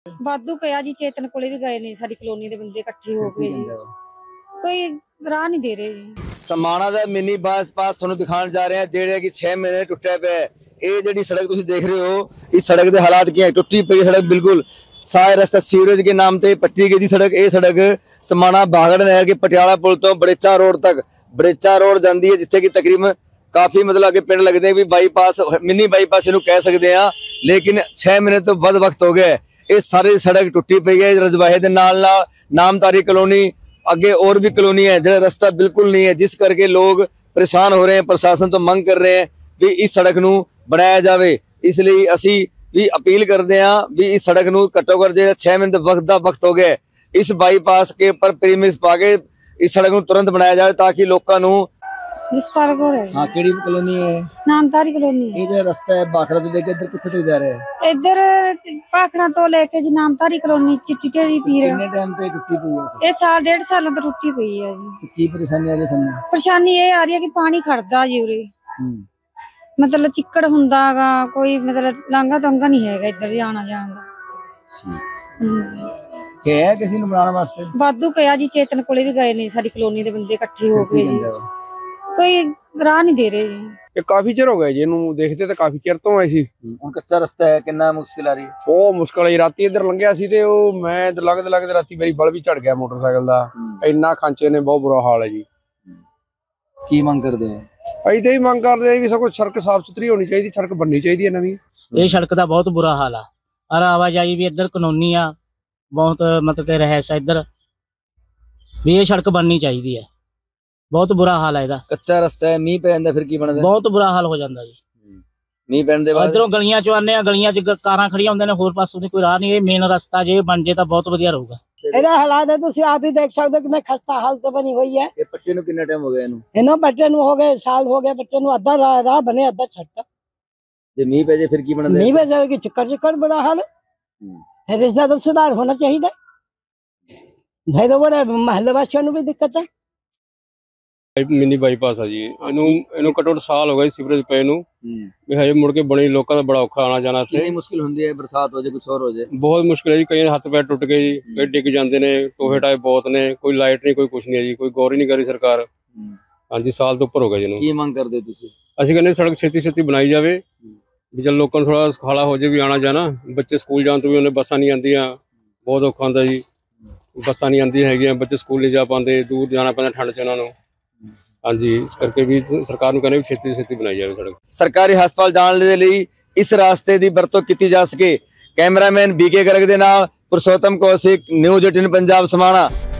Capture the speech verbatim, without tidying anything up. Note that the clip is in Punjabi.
ਵਾਧੂ ਕਿਹਾ ਜੀ, ਚੇਤਨ ਕੋਲੇ ਵੀ ਗਏ ਨੇ, ਸਾਡੀ ਕਲੋਨੀ ਦੇ ਬੰਦੇ ਇਕੱਠੇ ਹੋ ਕੇ ਜੀ, ਕੋਈ ਰਾਹ ਨਹੀਂ ਦੇ ਰਹੇ ਜੀ। ਸਮਾਣਾ ਦਾ ਮਿੰਨੀ ਬਾਈਪਾਸ ਤੁਹਾਨੂੰ ਦਿਖਾਉਣ ਜਾ ਰਹੇ ਹਾਂ, ਜਿਹੜੇ ਕਿ ਛੇ ਮਹੀਨੇ ਟੁੱਟਿਆ ਪਿਆ। ਇਹ ਜਿਹੜੀ ਸੜਕ ਤੁਸੀਂ ਦੇਖ ਰਹੇ ਹੋ, ਇਸ ਸੜਕ ਦੇ ਹਾਲਾਤ ਕੀ ਹੈ? ਟੁੱਟੀ ਪਈ सड़क बिल्कुल। सारे रस्ता सीवरेज के नाम से पट्टी गई थी सड़क। ये सड़क समाणा बागड़ नहर के पटियाला पुल तो बड़ेचा रोड तक, बड़ेचा रोड जाती है, जिथे कि तकरीबन काफी मतलब अगे पिंड लगते हैं भी बाईपास, मिनी बाईपास इन्हू कह सकते हैं। लेकिन छह महीने तो बद वक्त हो गए। ये सारी सड़क टुटी पई है। रजवाहे दे नाल नाल नामधारी कलोनी, अगे और भी कलोनी है जो रास्ता बिल्कुल नहीं है, जिस करके लोग परेशान हो रहे हैं। प्रशासन तो मंग कर रहे हैं भी इस सड़क नू बनाया जाए। इसलिए असी भी अपील करते हैं भी इस सड़क नू घट्टो घट जे छह महीने वक्त दा वक्त हो गया, इस बाईपास के ऊपर प्रीमिक्स पा के इस सड़क नू तुरंत बनाया जाए ताकि लोगों नू। जसपाल कौर है। हाँ, केड़ी कॉलोनी है? नामधारी कॉलोनी है। ये जो रास्ता है भाखड़ा तो लेके इधर कित्थे तक जा रहा है? इधर भाखड़ा तो लेके जी नामधारी कॉलोनी चिट्टी टेरी पीर। कितने टाइम पे टुटी पई है? ये साल डेढ़ साल तो टुटी पई है जी। की परेशानी आ रही है सानू? परेशानी ये आ रही है कि पानी खड़दा जी उरे, मतलब चिक्कड़ हुंदा गा, कोई मतलब लांगा तंगा नहीं है इधर आना जान दा। के है किसी ने बनाने वास्ते? वाधू कहा जी, चेतन कोले भी गए ने, साडी कॉलोनी दे बंदे इकट्ठे हो के जी, कोई राह नहीं दे रहे जी। ये काफी चिर हो गया जी, इनू देखते तो काफी चिर तो आए सी। हुण कच्चा रास्ता है, कितना मुश्किल आ रही है? ओ मुश्किल है। राती इधर लंघिया सी ते ओ मैं इधर लंघदे लंघदे राती मेरी बल भी झड़ गया मोटरसाइकिल दा। इन्ना खांचे ने, बहुत बुरा हाल है जी। की मंग करदे हो? ਅਸੀਂ ਤੇ ਹੀ ਮੰਗ ਕਰਦੇ ਆ ਵੀ ਸਭ ਕੁਝ ਸੜਕ ਸਾਫ ਸੁਥਰੀ ਹੋਣੀ ਚਾਹੀਦੀ, ਸੜਕ ਬਣਨੀ ਚਾਹੀਦੀ ਹੈ ਨਵੀਂ। ਇਹ ਸੜਕ ਦਾ ਬਹੁਤ ਬੁਰਾ ਹਾਲ ਆ। ਔਰ ਆਵਾਜਾਈ ਵੀ ਇੱਧਰ ਕਾਨੂੰਨੀ ਆ, ਬਹੁਤ ਮਤਲਬ ਕਿ ਰਹਿਸ ਇੱਧਰ ਵੀ ਇਹ ਸੜਕ ਬਣਨੀ ਚਾਹੀਦੀ ਹੈ। ਬਹੁਤ ਬੁਰਾ ਹਾਲ ਹੈ ਇਹਦਾ। ਕੱਚਾ ਰਸਤਾ ਹੈ, ਮੀਂਹ ਪੈ ਜਾਂਦਾ ਫਿਰ ਕੀ ਬਣਦਾ? ਬਹੁਤ ਬੁਰਾ ਹਾਲ ਹੋ ਜਾਂਦਾ ਜੀ। ਮੀਂਹ ਪੈਣ ਦੇ ਬਾਅਦ ਇੱਧਰੋਂ ਗਲੀਆਂ ਚੋਂ ਆਉਂਦੇ ਆ, ਗਲੀਆਂ 'ਚ ਕਾਰਾਂ ਖੜੀਆਂ ਹੁੰਦੀਆਂ ਨੇ, ਹੋਰ ਪਾਸੋਂ ਦੀ ਕੋਈ ਰਾਹ ਨਹੀਂ। ਇਹ ਮੇਨ ਰਸਤਾ ਜੇ ਬਣ ਜੇ ਤਾਂ ਬਹੁਤ ਵਧੀਆ ਰਹੂਗਾ। ਇਹਦਾ ਹਾਲਾਤ ਹੈ ਤੁਸੀਂ ਆਪ ਹੀ ਦੇਖ ਸਕਦੇ ਹੋ ਕਿ ਖਸਤਾ ਹਾਲਤ ਬਣੀ ਹੋਈ ਹੈ। ਇਹ ਪੱਟੇ ਨੂੰ ਕਿੰਨਾ ਟਾਈਮ ਹੋ ਗਿਆ? ਇਹਨੂੰ ਇਹਨੂੰ ਬੱਟੇ ਨੂੰ ਹੋ ਗਏ ਸਾਲ ਹੋ ਗਏ। ਬੱਟੇ ਨੂੰ ਅੱਧਾ ਰਾਹ ਬਣੇ, ਅੱਧਾ ਛੱਟ। ਜੇ ਮੀਂਹ ਪੈ ਜੇ ਫਿਰ ਕੀ ਬਣਦਾ? ਮੀਂਹ ਪੈ ਜਾਏ ਕਿ ਚੱਕਰ ਚੱਕਰ ਬੜਾ ਹਾਲ ਹੈ। इसका तो सुधार होना चाहिए भाई। तो बड़े महल्ले वासियों ਨੂੰ भी दिक्कत है। ਮਿੰਨੀ ਬਾਈਪਾਸ ਆ ਜੀ, ਇਹਨੂੰ ਇਹਨੂੰ ਘੱਟੋ ਘੱਟ ਸਾਲ ਹੋ ਗਏ ਸੀਵਰੇਜ ਪਏ ਨੂੰ ਵੀ ਹਜੇ ਮੁੜ ਕੇ ਬਣੀ। ਲੋਕਾਂ ਦਾ ਬੜਾ ਔਖਾ ਆਣਾ ਜਾਣਾ ਇੱਥੇ। ਕਿੰਨੀ ਮੁਸ਼ਕਿਲ ਹੁੰਦੀ ਹੈ? ਬਰਸਾਤ ਹੋ ਜਾਏ, ਕੁਝ ਹੋਰ ਹੋ ਜਾਏ, ਬਹੁਤ ਮੁਸ਼ਕਿਲ ਹੈ ਜੀ। ਕਈ ਹੱਥ ਪੈਰ ਟੁੱਟ ਗਏ ਜੀ, ਕਈ ਡਿੱਗ ਜਾਂਦੇ ਨੇ, ਟੋਹੇ ਟਾਏ ਬਹੁਤ ਨੇ, ਕੋਈ ਲਾਈਟ ਨਹੀਂ, ਕੋਈ ਕੁਛ ਨਹੀਂ ਹੈ ਜੀ, ਕੋਈ ਗੌਰ ਹੀ ਨਹੀਂ ਕਰੀ ਸਰਕਾਰ। ਹਾਂਜੀ, ਸਾਲ ਤੋਂ ਉੱਪਰ ਹੋ ਗਿਆ ਜੀ ਇਹਨੂੰ। ਕੀ ਮੰਗ ਕਰਦੇ ਤੁਸੀਂ? ਅਸੀਂ ਕਹਿੰਦੇ ਸੜਕ ਛੇਤੀ ਛੇਤੀ ਬਣਾਈ ਜਾਵੇ ਵੀ ਚੱਲ ਲੋਕਾਂ ਨੂੰ ਥੋੜਾ ਸੁਖਾਲਾ ਹੋ ਜਾਏ ਵੀ ਆਣਾ ਜਾਣਾ। ਬੱਚੇ ਸਕੂਲ ਜਾਣ ਤੋਂ ਵੀ ਉਹਨੇ ਬੱਸਾਂ ਨਹੀਂ ਆਉਂਦੀਆਂ, ਬਹੁਤ ਔਖਾ ਹੁੰਦਾ ਜੀ। ਬੱਸਾਂ ਨਹੀਂ ਆਉਂਦੀਆਂ ਹੈਗੀਆਂ, ਬੱਚੇ ਸਕੂਲ ਨਹੀਂ ਜਾ ਪਾਉਂਦੇ, ਦੂਰ ਜਾਣਾ ਪੈਂਦਾ ਠੰਡ 'ਚ ਉਹਨਾਂ ਨੂੰ। ਹਾਂਜੀ, ਇਸ ਕਰਕੇ ਵੀ ਸਰਕਾਰ ਨੂੰ ਕਹਿੰਦੇ ਵੀ ਛੇਤੀ ਛੇਤੀ ਬਣਾਈ ਜਾਵੇ ਸੜਕ। ਸਰਕਾਰੀ ਹਸਪਤਾਲ ਜਾਣ ਦੇ ਲਈ ਇਸ ਰਾਸਤੇ ਦੀ ਵਰਤੋਂ ਕੀਤੀ ਜਾ ਸਕੇ। ਕੈਮਰਾਮੈਨ ਬੀਕੇ ਗਰਗ ਦੇ ਨਾਲ ਪੁਰਸ਼ੋਤਮ ਕੌਸ਼ਿਕ, ਨਿਊਜ਼ ਅਠਾਰਾਂ ਪੰਜਾਬ ਸਮਾਣਾ।